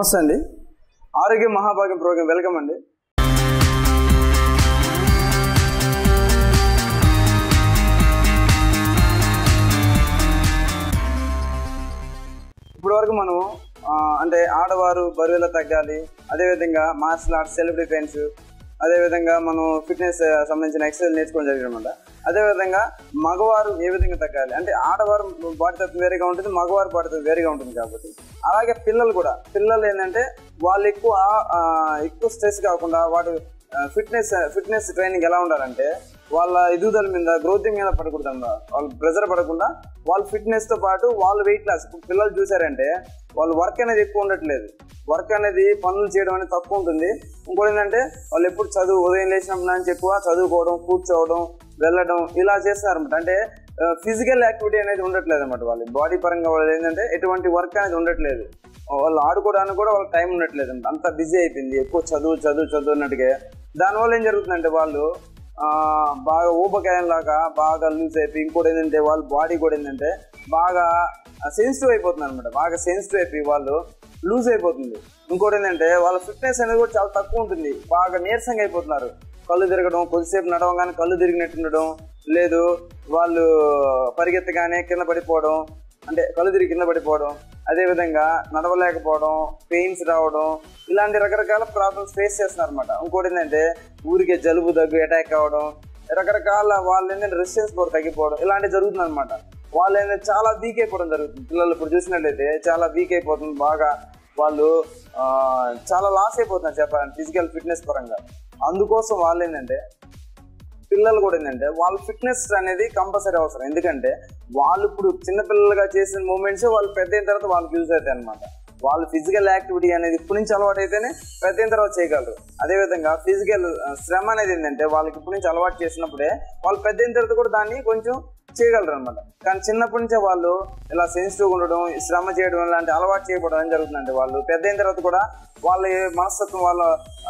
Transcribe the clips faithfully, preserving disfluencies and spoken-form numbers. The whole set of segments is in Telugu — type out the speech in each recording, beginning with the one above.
నమస్తే అండి. ఆరోగ్య మహాభాగ్యం ప్రోగ్రాం వెల్కమ్ అండి. ఇప్పటి వరకు మనం అంటే ఆడవారు బరువులో తగ్గాలి, అదేవిధంగా మార్షల్ ఆర్ట్స్, సెల్ఫ్ డిఫెన్స్, అదేవిధంగా మనం ఫిట్నెస్ సంబంధించిన ఎక్సర్సైజ్ నేర్చుకోవడం జరిగిందన్నమాట. అదేవిధంగా మగవారు ఏ విధంగా తగ్గాలి అంటే ఆడవారు బాడీ తప్పు వేరేగా ఉంటుంది, మగవారు బాడీ తప్పు వేరేగా ఉంటుంది. కాబట్టి అలాగే పిల్లలు కూడా పిల్లలు ఏంటంటే వాళ్ళు ఎక్కువ ఎక్కువ స్ట్రెస్ కాకుండా వాటి ఫిట్నెస్ ఫిట్నెస్ ట్రైనింగ్ ఎలా ఉండాలంటే వాళ్ళ ఎదుగుదల మీద గ్రోతింగ్ మీద పడకూడదు అన్నమాట. వాళ్ళు ప్రెజర్ పడకుండా వాళ్ళ ఫిట్నెస్తో పాటు వాళ్ళు వెయిట్ లాస్. పిల్లలు చూసారంటే వాళ్ళు వర్క్ అనేది ఎక్కువ ఉండట్లేదు, వర్క్ అనేది పనులు చేయడం అనేది తక్కువ ఉంటుంది. ఇంకోటి ఏంటంటే వాళ్ళు ఎప్పుడు చదువు ఉదయం లేచినప్పుడు నుంచి ఎక్కువ చదువుకోవడం, కూర్చోవడం, వెళ్ళడం ఇలా చేస్తారన్నమాట. అంటే ఫిజికల్ యాక్టివిటీ అనేది ఉండట్లేదు అనమాట. వాళ్ళ బాడీ పరంగా వాళ్ళు ఏంటంటే ఎటువంటి వర్క్ అనేది ఉండట్లేదు. వాళ్ళు ఆడుకోవడానికి కూడా వాళ్ళకి టైం ఉండట్లేదు అనమాట. అంత బిజీ అయిపోయింది, ఎక్కువ చదువు చదువు చదువు అన్నట్టుగా. దానివల్ల ఏం జరుగుతుందంటే వాళ్ళు బాగా ఊబకాయం లాగా బాగా లూజ్ అయిపోయి, ఇంకోటి ఏంటంటే వాళ్ళ బాడీ కూడా ఏంటంటే బాగా సెన్సిటివ్ అయిపోతుంది అనమాట. బాగా సెన్సిటివ్ అయిపోయి వాళ్ళు లూజ్ అయిపోతుంది. ఇంకోటి ఏంటంటే వాళ్ళ ఫిట్నెస్ అనేది కూడా చాలా తక్కువ ఉంటుంది, బాగా నీరసంగా అయిపోతున్నారు. కళ్ళు తిరగడం, కొద్దిసేపు నడవగానే కళ్ళు తిరిగినట్టు ఉండడం, లేదు వాళ్ళు పరిగెత్తగానే కింద పడిపోవడం, అంటే కళ్ళు తిరిగి కింద పడిపోవడం, అదేవిధంగా నడవలేకపోవడం, పెయిన్స్ రావడం, ఇలాంటి రకరకాల ప్రాబ్లమ్స్ ఫేస్ చేస్తున్నారు అనమాట. ఇంకోటి ఏంటంటే ఊరికే జలుబు దగ్గు అటాక్ అవ్వడం, రకరకాల వాళ్ళు ఏంటంటే రెసిస్టెన్స్ పవర్ తగ్గిపోవడం ఇలాంటివి జరుగుతుంది అనమాట. వాళ్ళు ఏంటంటే చాలా వీక్ అయిపోవడం జరుగుతుంది. పిల్లలు ఇప్పుడు చూసినట్లయితే చాలా వీక్ అయిపోతుంది, బాగా వాళ్ళు చాలా లాస్ అయిపోతున్నారు చెప్పాలంటే ఫిజికల్ ఫిట్నెస్ పరంగా. అందుకోసం వాళ్ళు ఏంటంటే పిల్లలు కూడా ఏంటంటే వాళ్ళ ఫిట్నెస్ అనేది కంపల్సరీ అవసరం. ఎందుకంటే వాళ్ళు ఇప్పుడు చిన్నపిల్లలుగా చేసిన మూమెంట్స్ వాళ్ళు పెద్ద అయిన తర్వాత వాళ్ళకి యూజ్ అవుతాయి అనమాట. వాళ్ళు ఫిజికల్ యాక్టివిటీ అనేది ఇప్పటి నుంచి అలవాటు అయితేనే పెద్ద అయిన తర్వాత చేయగలరు. అదేవిధంగా ఫిజికల్ శ్రమ అనేది ఏంటంటే వాళ్ళకి ఇప్పటి నుంచి అలవాటు చేసినప్పుడే వాళ్ళు పెద్ద అయిన తర్వాత కూడా దాన్ని కొంచెం చేయగలరు అనమాట. కానీ చిన్నప్పటి నుంచే వాళ్ళు ఇలా సెన్సిటివ్గా ఉండడం, శ్రమ చేయడం ఇలాంటి అలవాటు చేయబడడం ఏం జరుగుతుందంటే వాళ్ళు పెద్ద అయిన తర్వాత కూడా వాళ్ళ మనస్తత్వం వాళ్ళ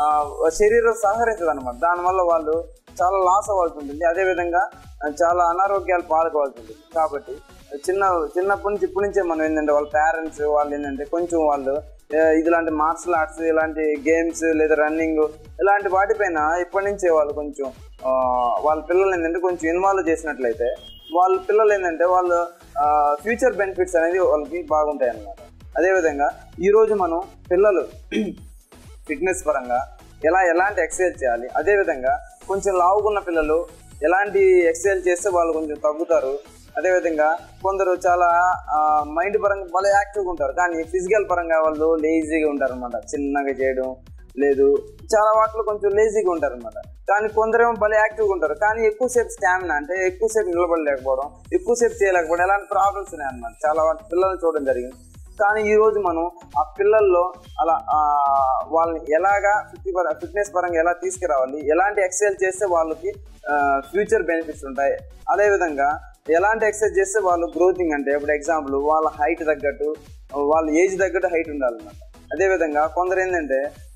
శరీరం సహకరించదు అనమాట. దానివల్ల వాళ్ళు చాలా లాస్ అవ్వాల్సి ఉంటుంది, అదేవిధంగా చాలా అనారోగ్యాలు పాల్గొవాల్సి ఉంటుంది. కాబట్టి చిన్న చిన్నప్పటి నుంచి ఇప్పటి నుంచే మనం ఏంటంటే వాళ్ళ పేరెంట్స్ వాళ్ళు ఏంటంటే కొంచెం వాళ్ళు ఇలాంటి మార్షల్ ఆర్ట్స్, ఇలాంటి గేమ్స్ లేదా రన్నింగ్ ఇలాంటి వాటిపైన ఇప్పటి నుంచే వాళ్ళు కొంచెం వాళ్ళ పిల్లలు ఏంటంటే కొంచెం ఇన్వాల్వ్ చేసినట్లయితే వాళ్ళ పిల్లలు ఏంటంటే వాళ్ళు ఫ్యూచర్ బెనిఫిట్స్ అనేది వాళ్ళకి బాగుంటాయి అన్నమాట. అదేవిధంగా ఈరోజు మనం పిల్లలు ఫిట్నెస్ పరంగా ఎలా ఎలాంటి ఎక్సర్సైజ్ చేయాలి, అదేవిధంగా కొంచెం లావుకున్న పిల్లలు ఎలాంటి ఎక్సర్సైజ్ చేస్తే వాళ్ళు కొంచెం తగ్గుతారు, అదేవిధంగా కొందరు చాలా మైండ్ పరంగా భలే యాక్టివ్గా ఉంటారు కానీ ఫిజికల్ పరంగా వాళ్ళు లేజీగా ఉంటారు అనమాట. చిన్నగా చేయడం లేదు, చాలా వాటిలో కొంచెం లేజీగా ఉంటారు అనమాట. కానీ కొందరేమో భలే యాక్టివ్గా ఉంటారు కానీ ఎక్కువసేపు స్టామినా అంటే ఎక్కువసేపు నిలబడలేకపోవడం, ఎక్కువసేపు చేయలేకపోవడం ఇలాంటి ప్రాబ్లమ్స్ ఉన్నాయి అనమాట. చాలా వాటి పిల్లల్ని చూడడం జరిగింది. కానీ ఈరోజు మనం ఆ పిల్లల్లో అలా వాళ్ళని ఎలాగా ఫిఫ్టీ పర్ ఫిట్నెస్ పరంగా ఎలా తీసుకురావాలి, ఎలాంటి ఎక్సర్సైజ్ చేస్తే వాళ్ళకి ఫ్యూచర్ బెనిఫిట్స్ ఉంటాయి, అదేవిధంగా ఎలాంటి ఎక్సర్సైజ్ చేస్తే వాళ్ళు గ్రోతింగ్ అంటే ఇప్పుడు ఎగ్జాంపుల్ వాళ్ళ హైట్ తగ్గట్టు వాళ్ళ ఏజ్ తగ్గట్టు హైట్ ఉండాలన్నమాట. అదేవిధంగా కొందరు ఏంటంటే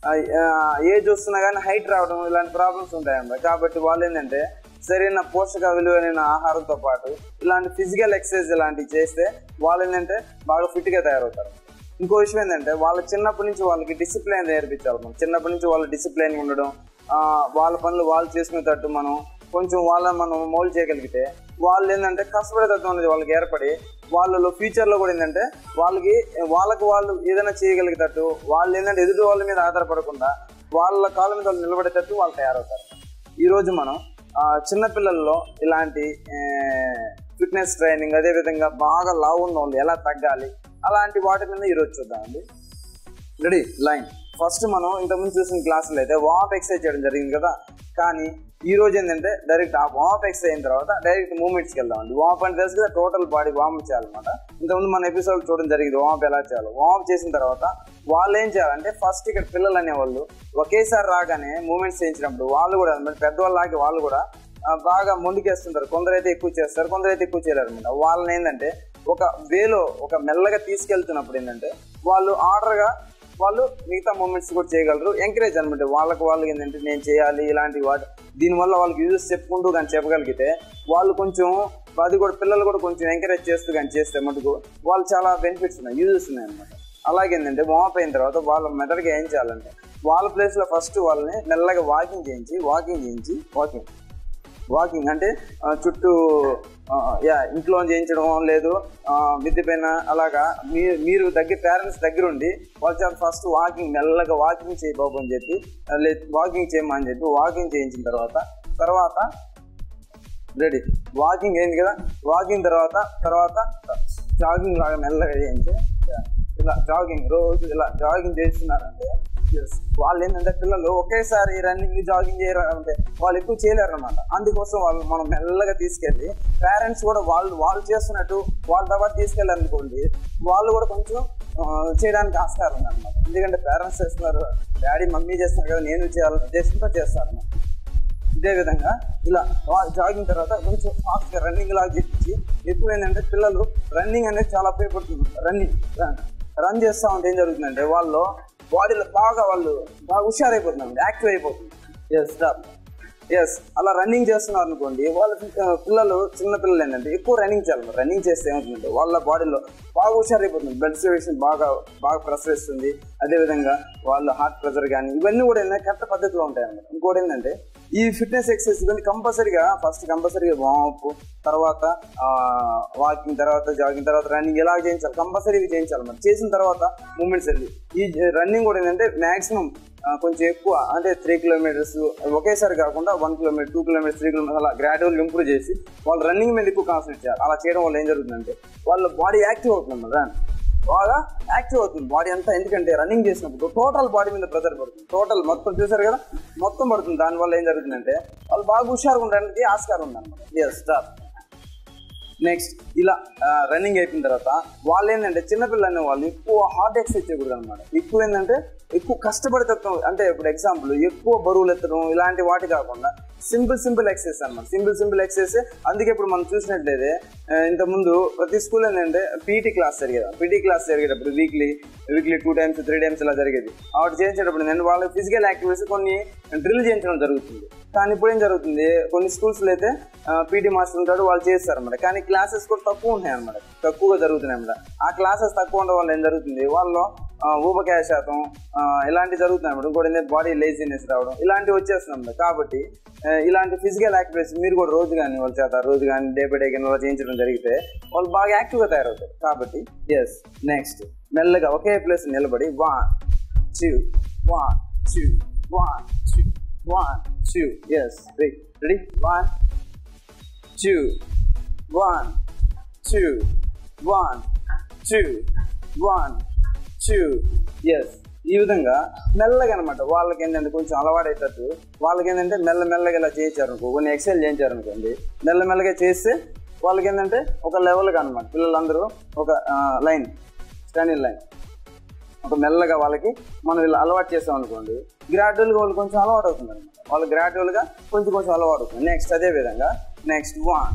ఏజ్ వస్తున్నా కానీ హైట్ రావడం ఇలాంటి ప్రాబ్లమ్స్ ఉంటాయన్నమాట. కాబట్టి వాళ్ళు ఏంటంటే సరైన పోషక విలువైన ఆహారంతో పాటు ఇలాంటి ఫిజికల్ ఎక్సర్సైజ్ ఇలాంటివి చేస్తే వాళ్ళు ఏంటంటే బాగా ఫిట్గా తయారవుతారు. ఇంకో విషయం ఏంటంటే వాళ్ళ చిన్నప్పటి నుంచి వాళ్ళకి డిసిప్లైన్ నేర్పించాలి. మనం చిన్నప్పటి నుంచి వాళ్ళ డిసిప్లైన్ ఉండడం, వాళ్ళ పనులు వాళ్ళు చేసుకునేటట్టు మనం కొంచెం వాళ్ళని మనం మౌల్డ్ చేయగలిగితే వాళ్ళు ఏంటంటే కష్టపడే తత్వం అనేది వాళ్ళకి ఏర్పడి వాళ్ళలో ఫ్యూచర్లో కూడా ఏంటంటే వాళ్ళకి వాళ్ళకు వాళ్ళు ఏదైనా చేయగలిగేటట్టు వాళ్ళు ఏంటంటే ఎదుటి వాళ్ళ మీద ఆధారపడకుండా వాళ్ళ కాళ్ళ మీద వాళ్ళు నిలబడేటట్టు వాళ్ళు తయారవుతారు. ఈరోజు మనం చిన్నపిల్లల్లో ఇలాంటి ఫిట్నెస్ ట్రైనింగ్, అదేవిధంగా బాగా లావు ఉన్న వాళ్ళు ఎలా తగ్గాలి అలాంటి వాటి మీద ఈరోజు చూద్దామండి. Ready line. ఫస్ట్ మనం ఇంతకుముందు చూసిన క్లాసులు అయితే వార్మ్ ఎక్సర్సైజ్ చేయడం జరిగింది కదా, కానీ ఈ రోజు ఏంటంటే డైరెక్ట్ ఆ వార్మ్ ఎక్సర్సైజ్ అయిన తర్వాత డైరెక్ట్ మూవ్మెంట్స్కి వెళ్దామండి. వార్మ్ అంటే తెలుసు కదా, టోటల్ బాడీ వార్మ్ చేయాలన్నమాట. ఇంతకుముందు మన ఎపిసోడ్ చూడడం జరిగింది వార్మ్ ఎలా చేయాలి. వార్మ్ చేసిన తర్వాత వాళ్ళు ఏం చేయాలంటే ఫస్ట్ ఇక్కడ పిల్లలు అనేవాళ్ళు ఒకేసారి రాగానే మూవ్మెంట్స్ చేయించినప్పుడు వాళ్ళు కూడా పెద్దవాళ్ళకి వాళ్ళు కూడా బాగా ముందుకేస్తుంటారు. కొందరైతే ఎక్కువ చేస్తారు, కొందరైతే ఎక్కువ చేయలేరు అనమాట. వాళ్ళని ఏంటంటే ఒక వేలో ఒక మెల్లగా తీసుకెళ్తున్నప్పుడు ఏంటంటే వాళ్ళు ఆర్డర్గా వాళ్ళు మిగతా మూమెంట్స్ కూడా చేయగలరు. ఎంకరేజ్ అనమాట వాళ్ళకి వాళ్ళకి ఏంటంటే నేను చేయాలి ఇలాంటి వాటి దీనివల్ల వాళ్ళకి యూజెస్ చెప్పుకుంటూ కానీ చెప్పగలిగితే వాళ్ళు కొంచెం అది కూడా పిల్లలు కూడా కొంచెం ఎంకరేజ్ చేస్తూ కానీ చేస్తే మటుకు వాళ్ళు చాలా బెనిఫిట్స్ ఉన్నాయి, యూజెస్ ఉన్నాయి అనమాట. అలాగే ఏంటంటే వార్మప్ అయిన తర్వాత వాళ్ళ మెథడ్గా ఏం చేయాలంటే వాళ్ళ ప్లేస్లో ఫస్ట్ వాళ్ళని మెల్లగా వాకింగ్ చేయించి వాకింగ్ చేయించి వాకింగ్ వాకింగ్ అంటే చుట్టూ యా ఇంట్లో చేయించడం లేదు మిద్దె పైన అలాగా మీరు మీరు దగ్గర పేరెంట్స్ దగ్గర ఉండి వాళ్ళ చేత ఫస్ట్ వాకింగ్ మెల్లగా వాకింగ్ చేయి బాబు అని చెప్పి లేదు వాకింగ్ చేయమని చెప్పి వాకింగ్ చేయించిన తర్వాత తర్వాత రెడీ వాకింగ్ అయింది కదా వాకింగ్ తర్వాత తర్వాత జాగింగ్ లాగా మెల్లగా చేయించి ఇలా జాగింగ్ రోజు ఇలా జాగింగ్ చేస్తున్నారంటే వాళ్ళు ఏంటంటే పిల్లలు ఒకేసారి రన్నింగ్ జాగింగ్ చేయాలంటే వాళ్ళు ఎక్కువ చేయలేరు అనమాట. అందుకోసం వాళ్ళు మనం మెల్లగా తీసుకెళ్ళి పేరెంట్స్ కూడా వాళ్ళు వాళ్ళు చేస్తున్నట్టు వాళ్ళ తర్వాత తీసుకెళ్ళాలనుకోండి వాళ్ళు కూడా కొంచెం చేయడానికి ఆస్కారం ఉంది అనమాట. ఎందుకంటే పేరెంట్స్ చేస్తున్నారు, డాడీ మమ్మీ చేస్తున్నారు కదా, నేను చేయాలని చేస్తుంటే చేస్తారు అన్నమాట. ఇదే విధంగా ఇలా జాగింగ్ తర్వాత కొంచెం ఫాస్ట్గా రన్నింగ్ లాగా చెప్పించి ఎక్కువ ఏంటంటే పిల్లలు రన్నింగ్ అనేది చాలా ఉపయోగపడుతుంది. రన్నింగ్ రన్ చేస్తూ ఉంటే ఏం జరుగుతుందంటే వాళ్ళు బాడీలో బాగా వాళ్ళు బాగా హుషారైపోతున్నారు, యాక్టివ్ అయిపోతుంది. ఎస్ స్టాప్ ఎస్ అలా రన్నింగ్ చేస్తున్నారు అనుకోండి వాళ్ళ పిల్లలు చిన్న పిల్లలు ఏంటంటే ఎక్కువ రన్నింగ్ చేయాలి. రన్నింగ్ చేస్తే ఏమవుతుందంటే వాళ్ళ బాడీలో బాగా హుషారైపోతుంది, బ్లడ్ సర్క్యులేషన్ బాగా బాగా ప్రెషర్ ఇస్తుంది. అదేవిధంగా వాళ్ళ హార్ట్ ప్రెషర్ కానీ ఇవన్నీ కూడా ఏంటంటే కరెక్ట్ పద్ధతిలో ఉంటాయి అన్నమాట. ఇంకోటి ఏంటంటే ఈ ఫిట్నెస్ ఎక్సర్సైజ్ ఇవన్నీ కంపల్సరీగా ఫస్ట్ కంపల్సరీగా వార్మప్ తర్వాత వాకింగ్ తర్వాత జాగింగ్ తర్వాత రన్నింగ్ ఎలా చేయించాలి, కంపల్సరీగా చేయించాలి. మరి చేసిన తర్వాత మూమెంట్స్ వెళ్ళి ఈ రన్నింగ్ కూడా ఏంటంటే మ్యాక్సిమం కొంచెం ఎక్కువ అంటే త్రీ కిలోమీటర్స్ ఒకేసారి కాకుండా one kilometre two kilometres three kilometres అలా గ్రాడ్యువల్గా ఇంప్రూవ్ చేసి వాళ్ళు రన్నింగ్ మీద ఎక్కువ కాన్సన్ట్రేట్ చేయాలి. అలా చేయడం వల్ల ఏం జరుగుతుందంటే వాళ్ళ బాడీ యాక్టివ్ అవుతుంది అన్నమాట. బాగా యాక్టివ్ అవుతుంది బాడీ అంతా. ఎందుకంటే రన్నింగ్ చేసినప్పుడు టోటల్ బాడీ మీద ప్రెజర్ పడుతుంది, టోటల్ మొత్తం చూసారు కదా మొత్తం పడుతుంది. దానివల్ల ఏం జరుగుతుందంటే వాళ్ళు బాగా హుషారుగా ఉండడానికి ఆస్కారం ఉంది అనమాట. ఎస్ స్టాప్ నెక్స్ట్ ఇలా రన్నింగ్ అయిపోయిన తర్వాత వాళ్ళు ఏంటంటే చిన్నపిల్లలు అనే వాళ్ళు ఎక్కువ హార్డ్ ఎక్సర్సైజ్ చేయకూడదు అనమాట. ఎక్కువ ఏంటంటే ఎక్కువ కష్టపడి తప్పడం అంటే ఇప్పుడు ఎగ్జాంపుల్ ఎక్కువ బరువులు ఎత్తడం ఇలాంటి వాటి కాకుండా సింపుల్ సింపుల్ ఎక్సర్సైజ్ అనమాట. Simple simple exercise. అందుకే ఇప్పుడు మనం చూసినట్లయితే ఇంతకుముందు ప్రతి స్కూల్ ఏంటంటే పీటీ క్లాస్ జరిగేది. పీటీ క్లాస్ జరిగేటప్పుడు weekly weekly two times three times ఇలా జరిగేది. వాటి చేయించేటప్పుడు ఏంటంటే వాళ్ళకి ఫిజికల్ యాక్టివిటీస్ కొన్ని డ్రిల్ చేయించడం జరుగుతుంది. కానీ ఇప్పుడు ఏం జరుగుతుంది కొన్ని స్కూల్స్లో అయితే పీటీ మాస్టర్ ఉంటాడు వాళ్ళు చేస్తారు అన్నమాట. కానీ క్లాసెస్ కూడా తక్కువ ఉంటాయి అన్నమాట, తక్కువగా జరుగుతున్నాయి అన్నమాట. ఆ క్లాసెస్ తక్కువ ఉండడం వల్ల ఏం జరుగుతుంది వాళ్ళు ఊబకాయ శాతం ఇలాంటివి జరుగుతున్నాయి అన్నమాట. ఇంకోటి బాడీ లేజినెస్ రావడం ఇలాంటివి వచ్చేస్తున్నాయి అన్నమాట. కాబట్టి ఇలాంటి ఫిజికల్ యాక్టివిటీస్ మీరు కూడా రోజు కానీ వాళ్ళ చేత రోజు కానీ డే బై డే కానీ వాళ్ళు చేయించడం జరిగితే వాళ్ళు బాగా యాక్టివ్గా తయారవుతారు. కాబట్టి ఎస్ నెక్స్ట్ మెల్లగా ఒకే ప్లేస్ నిలబడి one two one two one two one two yes ready ready one two one two one two one two yes ఈ విధంగా మెల్లగా అనమాట. వాళ్ళకి ఏంటంటే కొంచెం అలవాటు అవుతారు. వాళ్ళకి ఏంటంటే మెల్ల మెల్లగా ఇలా చేయించారు అనుకో, కొన్ని ఎక్సర్సైజ్ చేయించారు అనుకోండి, మెల్లమెల్లగా చేస్తే వాళ్ళకి ఏంటంటే ఒక లెవెల్గా అనమాట. పిల్లలందరూ ఒక లైన్ స్టాండింగ్ లైన్ ఒక మెల్లగా వాళ్ళకి మనం ఇలా అలవాటు చేస్తాం అనుకోండి గ్రాడ్యువల్గా వాళ్ళు కొంచెం అలవాటు అవుతుంది అనమాట. వాళ్ళు గ్రాడ్యువల్గా కొంచెం కొంచెం అలవాటు అవుతుంది. నెక్స్ట్ అదే విధంగా next one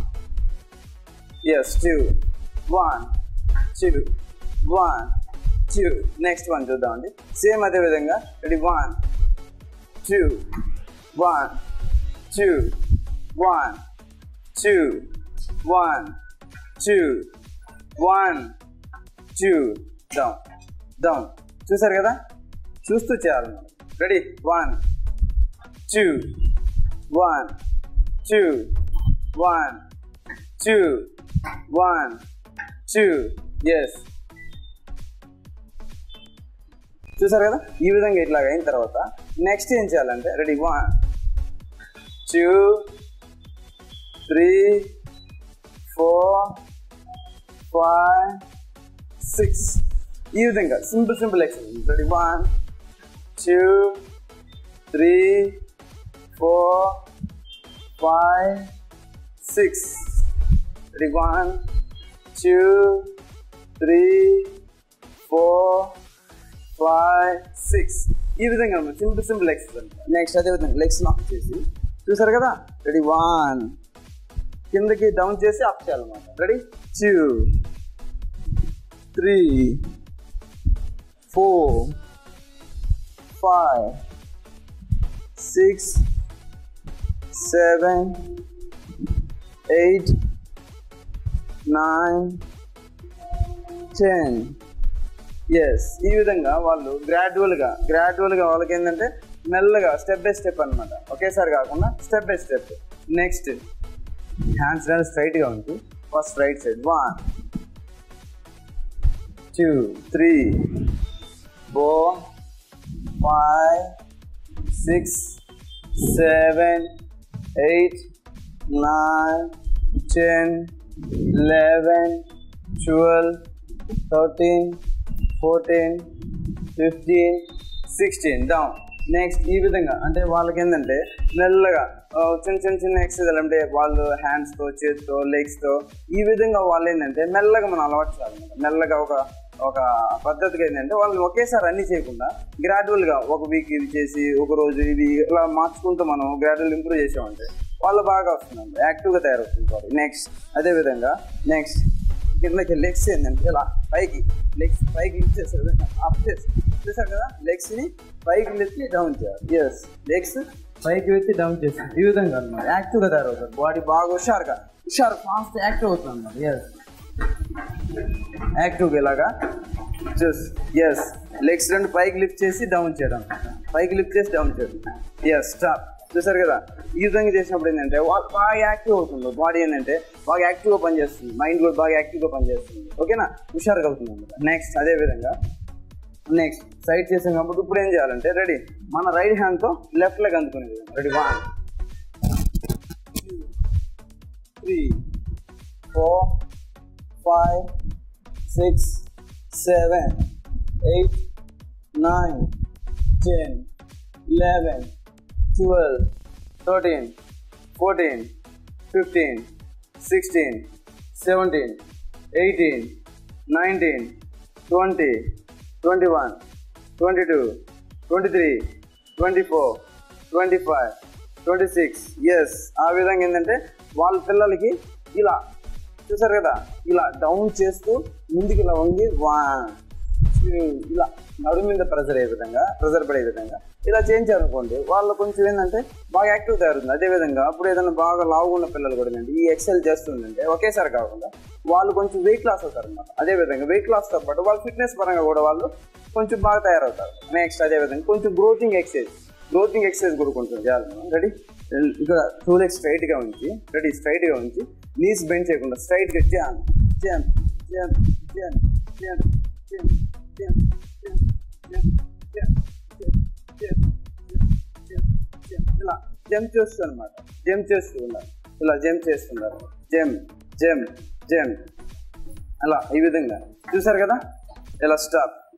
yes two one two one two next one చూద్దామండి. సేమ్ అదే విధంగా ready one two one two one two one two one two down down చూసారు కదా, చూస్తూ చేయాలి. Ready one two one two one two one two yes చూసారు కదా. ఈ విధంగా ఇట్లాగ అయిన తర్వాత నెక్స్ట్ ఏం చేయాలంటే ready one two three four five six ఈ విధంగా simple simple exercise. Ready one two three four five six ready one two three four five six ఈ విధంగా సింపుల్ సింపుల్ ఎక్సర్సైజ్. నెక్స్ట్ అదే విధంగా లెగ్స్ లాక్ చేసి చూసారు కదా రెడీ వన్ కిందకి డౌన్ చేసి అప్ చేయాలన్నమాట. Ready two three four five six seven eight nine ten yes ఈ విధంగా వాళ్ళు గ్రాడ్యువల్గా గ్రాడ్యువల్గా వాళ్ళకి ఏంటంటే మెల్లగా స్టెప్ బై స్టెప్ అనమాట, ఒకేసారి కాకుండా step by step. Next hands రెండు స్ట్రైట్గా ఉంది. First right side one two three four five six seven eight nine ten eleven twelve thirteen fourteen fifteen sixteen down. Next ఈ విధంగా అంటే వాళ్ళకి ఏంటంటే మెల్లగా చిన్న చిన్న చిన్న ఎక్సర్సైజ్ అంటే వాళ్ళు హ్యాండ్స్తో చేతితో లెగ్స్తో ఈ విధంగా వాళ్ళు ఏంటంటే మెల్లగా మనం అలవాటు చేయాలన్నమాట. మెల్లగా ఒక ఒక పద్ధతిగా ఏంటంటే వాళ్ళని ఒకేసారి అన్నీ చేయకుండా గ్రాడ్యువల్గా ఒక వీక్ ఇది చేసి ఒక రోజు ఇది ఇలా మార్చుకుంటూ మనం గ్రాడ్యువల్ ఇంప్రూవ్ చేసామంటే వాళ్ళు బాగా వస్తుందండి, యాక్టివ్గా తయారవుతుంది. నెక్స్ట్ అదేవిధంగా నెక్స్ట్ కిందకి లెగ్స్ ఏంటంటే ఇలా పైకి లెగ్స్ పైకి లిఫ్ట్ చేస్తారు, అప్ చేసి చూసారు కదా, లెగ్స్ని పైకి లెత్తి డౌన్ చేయాలి. ఎస్ లెగ్స్ పైకి ఎత్తి డౌన్ చేసి ఈ విధంగా అనమాట యాక్టివ్గా తయారవుతారు. బాడీ బాగా హుషారుగా హుషారు ఫాస్ట్ యాక్టివ్ అవుతుంది అనమాట. ఎస్ యాక్టివ్గా ఇలాగా చూస్ ఎస్ లెగ్స్ రెండు పైకి లిఫ్ట్ చేసి డౌన్ చేయడం, పైకి లిఫ్ట్ చేసి డౌన్ చేయడం. Yes stop. చూసారు కదా, ఈ విధంగా చేసినప్పుడు ఏంటంటే బాగా యాక్టివ్ అవుతుంది బాడీ, ఏంటంటే బాగా యాక్టివ్గా పనిచేస్తుంది, మైండ్ కూడా బాగా యాక్టివ్గా పనిచేస్తుంది. ఓకేనా, హుషారుగా అవుతుంది అనమాట. నెక్స్ట్ అదేవిధంగా నెక్స్ట్ సైడ్ చేసాం కాబట్టి ఇప్పుడు ఏం చేయాలంటే రెడీ మన రైట్ హ్యాండ్తో లెఫ్ట్ లెగ్ అందుకునేది. Ready one two three four five six seven eight nine ten eleven twelve thirteen fourteen fifteen sixteen seventeen eighteen nineteen twenty twenty one twenty two twenty three twenty four twenty five twenty six yes ఆ విధంగా ఏంటంటే వాళ్ళ పిల్లలకి ఇలా చూసారు కదా, ఇలా డౌన్ చేస్తూ ముందుకు ఇలా వంగి వన్ ఇలా నడు మీద ప్రెజర్ అయ్యే విధంగా ప్రెజర్ పడే విధంగా ఇలా చేయించారనుకోండి వాళ్ళు కొంచెం ఏంటంటే బాగా యాక్టివ్ తయారుతుంది. అదేవిధంగా అప్పుడు ఏదైనా బాగా లావుగా ఉన్న పిల్లలు కూడా ఏంటంటే ఈ ఎక్సర్సైజ్ చేస్తుందంటే ఒకేసారి కాకుండా వాళ్ళు కొంచెం వెయిట్ లాస్ అవుతారు అనమాట. అదేవిధంగా వెయిట్ లాస్తో పాటు వాళ్ళు ఫిట్నెస్ పరంగా కూడా వాళ్ళు కొంచెం బాగా తయారవుతారు. నెక్స్ట్ అదేవిధంగా కొంచెం గ్రోతింగ్ ఎక్సర్సైజ్ గ్రోతింగ్ ఎక్సర్సైజ్ కూడా కొంచెం చేయాలి మనం. రెడీ ఇక్కడ టూ లెగ్స్ స్ట్రైట్గా ఉంచి రెడీ స్ట్రైట్గా ఉంచి నీస్ బెండ్ చేయకుండా స్ట్రైట్గా జాన్ జాన్ జాన్ జాన్ జాన్ జాన్ ఇలా జంప్ చేస్తూ అనమాట, జంప్ చేస్తూ ఉన్నారు, ఇలా జంప్ చేస్తున్నారు, జంప్ జంప్ జంప్ అలా ఈ విధంగా చూసారు కదా. ఇలా స్టాప్.